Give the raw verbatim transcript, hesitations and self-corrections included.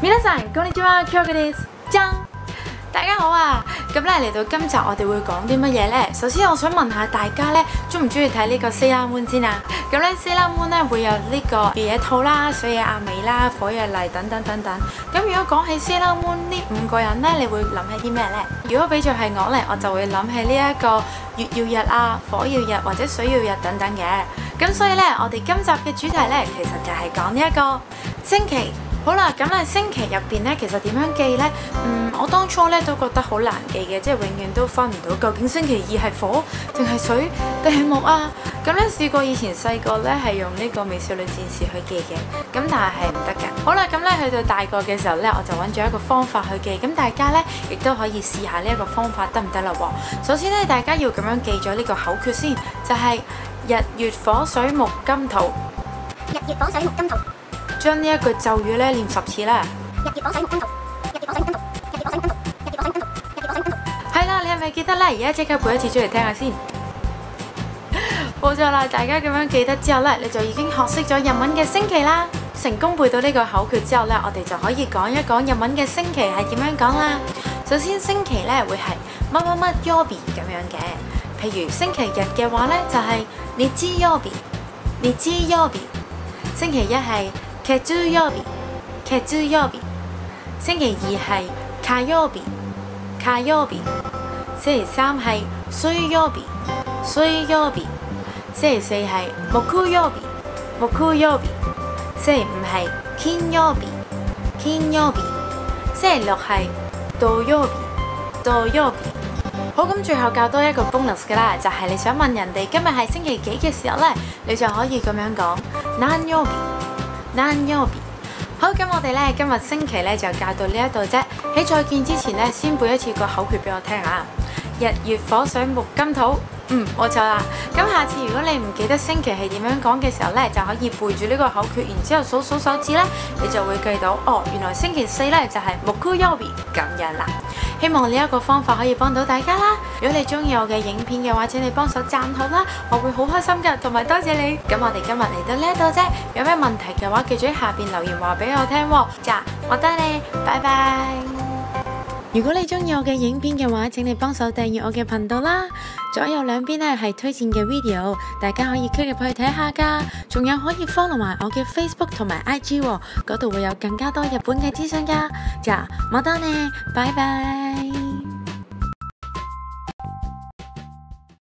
皆さんこんにちは，Kyoです。張，大家好啊！咁咧嚟到今集我哋會講啲乜嘢呢？首先我想問下大家咧，中唔中意睇呢個 Sailor Moon 先啊？咁咧 Sailor Moon 咧會有呢個月野兔啦、水野亞美啦、火野麗等等等等。咁如果講起 Sailor Moon 呢五個人咧，你會諗起啲咩呢？如果俾著係我咧，我就會諗起呢一個月曜日啊、火曜日或者水曜日等等嘅。咁所以咧，我哋今集嘅主題咧，其實就係講呢一個星期。好啦，咁咧星期入邊咧，其實點樣記呢？嗯，我當初咧都覺得好難記嘅，即係永遠都分唔到究竟星期二係火定係水定係木啊！咁咧試過以前細個咧係用呢個美少女戰士去記嘅，咁但係係唔得嘅。好啦，咁咧去到大個嘅時候咧，我就揾咗一個方法去記，咁大家咧亦都可以試下呢一個方法得唔得啦喎？首先咧，大家要咁樣記咗呢個口訣先，就係、是、日月火水木金土。 日月火水木金土。 將呢一句咒語咧念十次啦。 日月火水木金土，日月火水木金土，日月火水木金土，日月火水木金土，日月火水木金土。 係啦，你係咪記得咧？而家即刻背一次出嚟聽下先。冇錯啦，大家咁樣記得之後咧，你就已經學識咗日文嘅星期啦。成功背到呢個口訣之後咧，我哋就可以講一講日文嘅星期係點樣講啦。首先星期咧會係乜乜乜曜日咁樣嘅，譬如星期日嘅話咧就係日曜日，日曜日。星期一係月曜日，月曜日。星期二係火曜日，火曜日。星期三係水曜日，水曜日。星期四係木曜日，木曜日。星期五係金曜日，金曜日。星期六係土曜日，土曜日。好，咁最後教多一個 bonus 㗎啦，就係、是、你想問人哋今日係星期幾嘅時候呢，你就可以咁樣講何曜日，何曜日。好，咁我哋呢，今日星期呢就教到呢一度啫。喺再見之前呢，先背一次個口訣俾我聽啊！日月火水木金土。嗯，冇錯啦。咁下次如果你唔記得星期係點樣講嘅時候呢，就可以背住呢個口訣，然之後數數手指呢，你就會記到哦，原來星期四呢就係木曜日咁樣啦。希望呢一個方法可以幫到大家啦。如果你中意我嘅影片嘅話，請你幫手讚好啦，我會好開心㗎，同埋多謝你。咁我哋今日嚟到呢一度啫，有咩問題嘅話，記住喺下邊留言話俾我聽喎。就我得你，拜拜。如果你中意我嘅影片嘅話，請你幫手訂閱我嘅頻道啦。左右兩邊呢係推薦嘅 video， 大家可以 click 入去睇下㗎。仲有可以 follow 埋我嘅 Facebook 同埋 I G 喎，嗰度會有更加多日本嘅資訊㗎。就またね，拜拜。